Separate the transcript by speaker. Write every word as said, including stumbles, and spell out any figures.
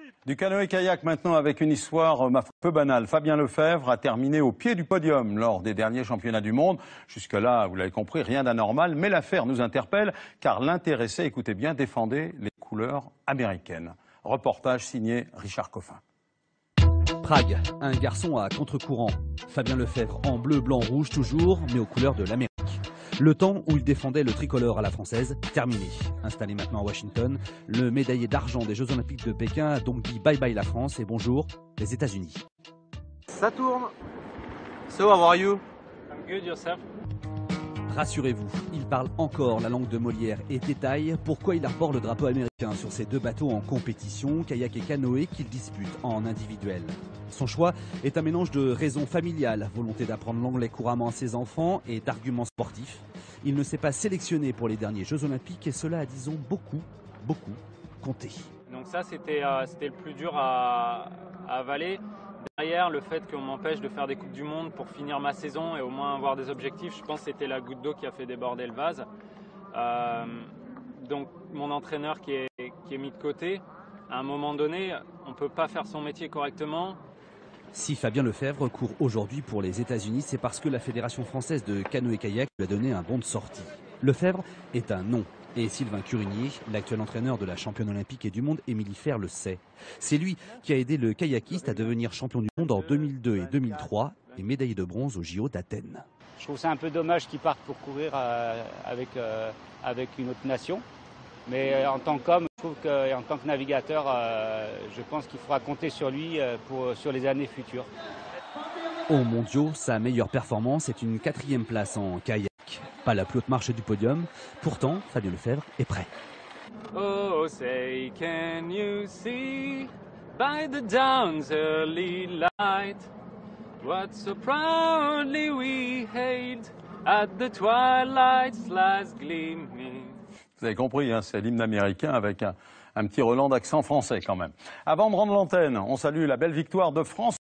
Speaker 1: Du canoë-kayak maintenant avec une histoire ma foi, peu banale. Fabien Lefebvre a terminé au pied du podium lors des derniers championnats du monde. Jusque-là, vous l'avez compris, rien d'anormal. Mais l'affaire nous interpelle car l'intéressé, écoutez bien, défendait les couleurs américaines. Reportage signé Richard Coffin.
Speaker 2: Prague, un garçon à contre-courant. Fabien Lefebvre en bleu, blanc, rouge toujours, mais aux couleurs de l'Amérique. Le temps où il défendait le tricolore à la française, terminé. Installé maintenant à Washington, le médaillé d'argent des Jeux Olympiques de Pékin a donc dit bye bye la France et bonjour les États-Unis.
Speaker 3: Ça tourne. So, how are you?
Speaker 4: I'm good, yourself?
Speaker 2: Rassurez-vous, il parle encore la langue de Molière et détaille pourquoi il arbore le drapeau américain sur ces deux bateaux en compétition, kayak et canoë, qu'il dispute en individuel. Son choix est un mélange de raisons familiales, volonté d'apprendre l'anglais couramment à ses enfants et d'arguments sportifs. Il ne s'est pas sélectionné pour les derniers Jeux Olympiques et cela a, disons, beaucoup, beaucoup compté.
Speaker 4: Donc ça, c'était euh, c'était le plus dur à, à avaler. Derrière, le fait qu'on m'empêche de faire des Coupes du Monde pour finir ma saison et au moins avoir des objectifs, je pense que c'était la goutte d'eau qui a fait déborder le vase. Euh, donc mon entraîneur qui est, qui est mis de côté, à un moment donné, on ne peut pas faire son métier correctement.
Speaker 2: Si Fabien Lefebvre court aujourd'hui pour les États-Unis, c'est parce que la Fédération française de canoë-kayak lui a donné un bon de sortie. Lefebvre est un nom. Et Sylvain Curigny, l'actuel entraîneur de la championne olympique et du monde, Émilie Fer, le sait. C'est lui qui a aidé le kayakiste à devenir champion du monde en deux mille deux et deux mille trois et médaillé de bronze au J O d'Athènes.
Speaker 5: Je trouve ça un peu dommage qu'il parte pour courir euh, avec, euh, avec une autre nation. Mais euh, en tant qu'homme, je trouve qu'en tant que navigateur, euh, je pense qu'il faudra compter sur lui euh, pour, sur les années futures.
Speaker 2: Aux mondiaux, sa meilleure performance est une quatrième place en kayak. Pas la plus haute marche du podium, pourtant Fabien Lefebvre est prêt.
Speaker 4: Oh, say can you see by the dawn's early light what so proudly we hailed at the twilight's last gleaming.
Speaker 1: Vous avez compris, hein, c'est l'hymne américain avec un, un petit Roland d'accent français quand même. Avant de rendre l'antenne, on salue la belle victoire de France.